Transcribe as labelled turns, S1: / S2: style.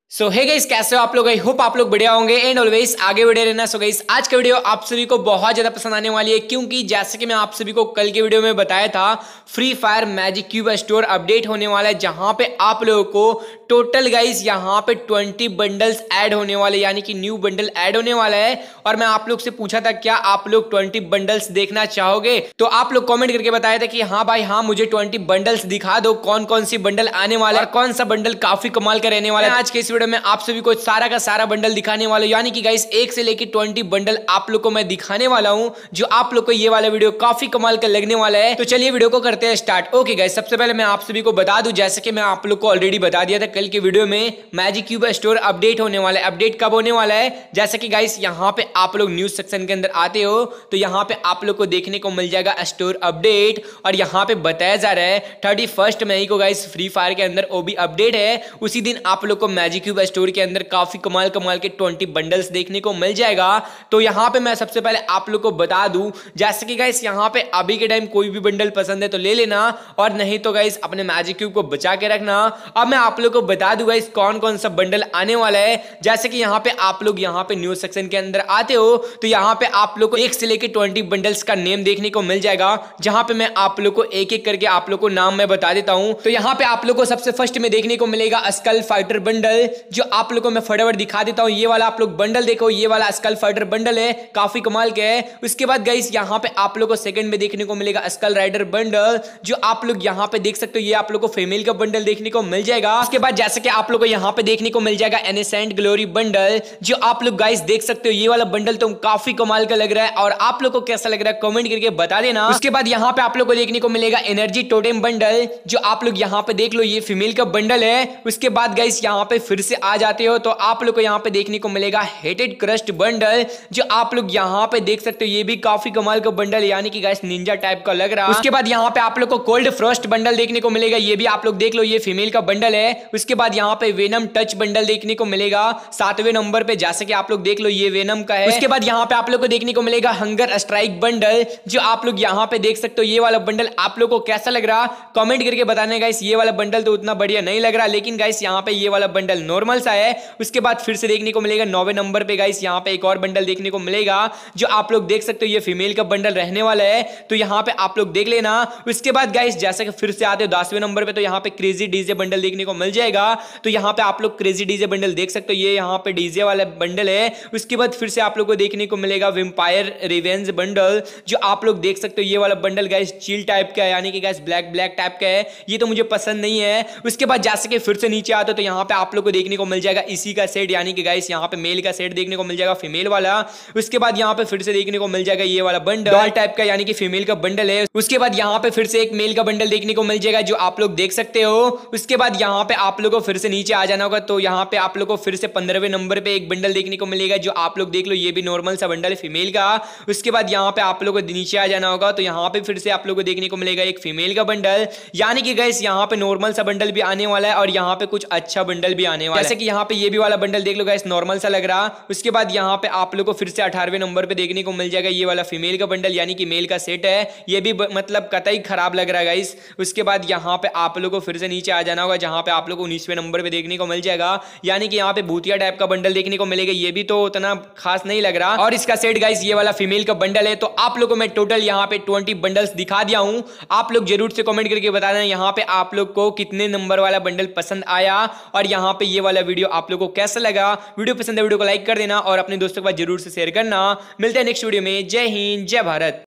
S1: सो hey guys, कैसे हो आप लोग। आई होप आप लोग बढ़िया होंगे एंड ऑलवेज आगे बढ़े रहना। सो गाइस, आज का वीडियो आप सभी को बहुत ज्यादा पसंद आने वाली है, क्योंकि जैसे कि मैं आप सभी को कल के वीडियो में बताया था, Free Fire magic cube store update होने वाला है, जहां पे आप लोगों को टोटल गाइस यहाँ पे 20 बंडल्स ऐड होने वाले, यानी कि न्यू बंडल ऐड होने वाला है। और मैं आप लोग से पूछा था क्या आप लोग 20 बंडल्स देखना चाहोगे, तो आप लोग कमेंट करके बताया था कि हाँ भाई हाँ, मुझे 20 बंडल्स दिखा दो, कौन कौन सी बंडल आने वाला है और कौन सा बंडल काफी कमाल का रहने वाला है। आज के इस वीडियो में आप सभी को सारा का सारा बंडल दिखाने वाला हूं, यानी कि गाइस 1 से लेकर 20 बंडल आप लोग को मैं दिखाने वाला हूं, जो आप लोग को ये वाला वीडियो काफी कमाल का लगने वाला है। तो चलिए वीडियो को करते हैं स्टार्ट। ओके गाइस, सबसे पहले मैं आप सभी को बता दूं, जैसे कि मैं आप लोग को ऑलरेडी बता दिया था कल के वीडियो में, मैजिक क्यूब स्टोर अपडेट होने वाला है। अपडेट कब होने वाला है, जैसे कि गाइस यहाँ पे आप लोग न्यूज सेक्शन के अंदर आते हो तो यहाँ पे आप लोग को देखने को मिल जाएगा स्टोर अपडेट, और यहाँ पे बताया जा रहा है 31 मई को गाइस फ्री फायर के अंदर ओबी अपडेट है। उसी दिन आप लोग को मैजिक क्यूब स्टोर के अंदर काफी कमाल कमाल के 20 बंडल्स देखने को मिल जाएगा। तो यहाँ पे मैं सबसे पहले आप लोग को बता दूं, जैसे कि गाइस यहाँ पे अभी के टाइम कोई भी बंडल पसंद है तो ले लेना, और नहीं तो गाइस अपने मैजिक क्यूब को बचा के रखना। अब मैं आप लोग को बता दूं गाइस कौन कौन सा बंडल आने वाला है। जैसे कि यहाँ पे आप लोग यहाँ पे न्यूज सेक्शन के अंदर आते हो तो यहाँ पे आप लोग को 1 से लेकर 20 बंडल्स का नेम देखने को मिल जाएगा, जहां पे मैं आप लोग को एक एक करके आप लोग को नाम मैं बता देता हूं। तो यहाँ पे आप लोग को सबसे फर्स्ट में देखने को मिलेगा स्कल फाइटर बंडल, जो आप लोग को मैं फटाफट दिखा देता हूं। ये वाला आप लोग बंडल देखो, ये वाला स्कल फाइटर बंडल है, काफी कमाल के है। उसके बाद गाइस यहाँ पे आप लोग को सेकंड में देखने को मिलेगा स्कल राइडर बंडल, जो आप लोग यहाँ पे देख सकते हो, ये आप लोग को फीमेल का बंडल देखने को मिल जाएगा। उसके बाद जैसे कि आप लोग को यहाँ पे देखने को मिल जाएगा एनिसेंट ग्लोरी बंडल, जो आप लोग गाइस देख सकते हो, ये वाला बंडल तो काफी कमाल का लग रहा है, और आप लोग को कैसा लग रहा है कमेंट करके बता देना। उसके बाद यहाँ पे आप लोग को देखने को मिलेगा एनर्जी टोटेम बंडल, जो आप लोग यहाँ पे देख लो, ये फीमेल का बंडल है। उसके बाद गाइस यहाँ पे फिर से आ जाते हो तो आप लोग को यहाँ पे देखने को मिलेगा हेटेड क्रस्ट बंडल, जो आप लोग यहाँ पे देख सकते हो, ये भी काफी कमाल का बंडल है, यानी कि गाइस निंजा टाइप का लग रहा है। उसके बाद यहाँ पे आप लोग को कोल्ड फ्रॉस्ट बंडल देखने को मिलेगा, ये भी आप लोग देख लो, ये फीमेल का बंडल है। उसके बाद यहाँ पे वेनम टच बंडल देखने को मिलेगा 7वें नंबर पे, जैसे कि आप लोग देख लो, ये वेनम का है। उसके बाद यहाँ पे आप लोग को देखने को मिलेगा हंगर स्ट्राइक बंडल, जो आप लोग यहाँ पे देख सकते हो, ये वाला बंडल आप लोग को कैसा लग रहा कमेंट करके बताने गाइस। ये वाला बंडल तो उतना बढ़िया नहीं लग रहा, लेकिन गाइस यहाँ पे ये वाला बंडल नॉर्मल सा है। उसके बाद फिर से देखने को मिलेगा 9वें नंबर पे गाइस, यहाँ पे एक और बंडल देखने को मिलेगा, जो आप लोग देख सकते हो, ये फीमेल का बंडल रहने वाला है, तो यहाँ पे आप लोग देख लेना। उसके बाद गाइस जैसे कि फिर से आते हो 10वें नंबर पे, तो यहाँ पे क्रेजी डीजे बंडल देखने को मिल जाएगा। तो यहाँ पे आप लोग क्रेजी डीजे बंडल देख सकते हो, ये यहाँ पे डीजे वाला बंडल है। उसके बाद फिर से आप लोग को देखने को मिलेगा वेम्पायर रिवेंज बंडल, जो आप लोग देख सकते हो, ये वाला बंडल गाइस चिल टाइप का है, यानी कि गाइस ब्लैक ब्लैक टाइप का है, ये तो मुझे पसंद नहीं है। उसके बाद जैसे कि फिर से नीचे आते हो तो यहाँ पे आप लोग को देखने को मिल जाएगा इसी का सेट, यानी कि गाइस यहाँ पे मेल का सेट देखने को मिल जाएगा, फीमेल वाला। उसके बाद यहाँ पे फिर से देखने को मिल जाएगा ये वाला बंडल डॉल टाइप का, यानी कि फीमेल का बंडल है। उसके बाद यहाँ पे फिर से एक मेल का बंडल देखने को मिल जाएगा, जो आप लोग देख सकते हो। उसके बाद यहाँ पे आप लोग को फिर से नीचे आ जाना होगा, तो यहाँ पे आप लोग को फिर से 15वें नंबर पे एक बंडल देखने को मिलेगा, जो आप लोग देख लो, ये भी नॉर्मल सा बंडल है फीमेल का। उसके बाद यहाँ पे आप लोग को नीचे आ जाना होगा, तो यहाँ पे फिर से आप लोग को देखने को मिलेगा एक फीमेल का बंडल, यानी कि गाइस यहाँ पे नॉर्मल सा बंडल भी आने वाला है, और यहाँ पे कुछ अच्छा बंडल भी आने वाला है, जैसे कि यहाँ पे ये भी वाला बंडल देख लो गाइस, नॉर्मल सा लग रहा। उसके बाद यहाँ पे आप लोग को फिर से 18वें नंबर पे देखने को मिल जाएगा ये वाला फीमेल का बंडल, यानी कि मेल का सेट है, ये भी मतलब कतई खराब लग रहा है गाइस। उसके बाद यहाँ पे आप लोग को फिर से नीचे आ जाना होगा, जहाँ पे आप लोग को 19वें नंबर पे देखने को मिल जाएगा, यानी कि यहाँ पे भूतिया टाइप का बंडल देखने को मिलेगा, ये भी तो उतना खास नहीं लग रहा, और इसका सेट गाइस ये वाला फीमेल का बंडल है। तो आप लोग को मैं टोटल यहाँ पे 20 बंडल्स दिखा दिया हूँ। आप लोग जरूर से कमेंट करके बता देना यहाँ पे आप लोग को कितने नंबर वाला बंडल पसंद आया, और यहाँ पे ये वाला वीडियो आप लोग को कैसा लगा। वीडियो पसंद है वीडियो को लाइक कर देना, और अपने दोस्तों के पास जरूर से शेयर करना। मिलते हैं नेक्स्ट वीडियो में। जय हिंद, जय भारत।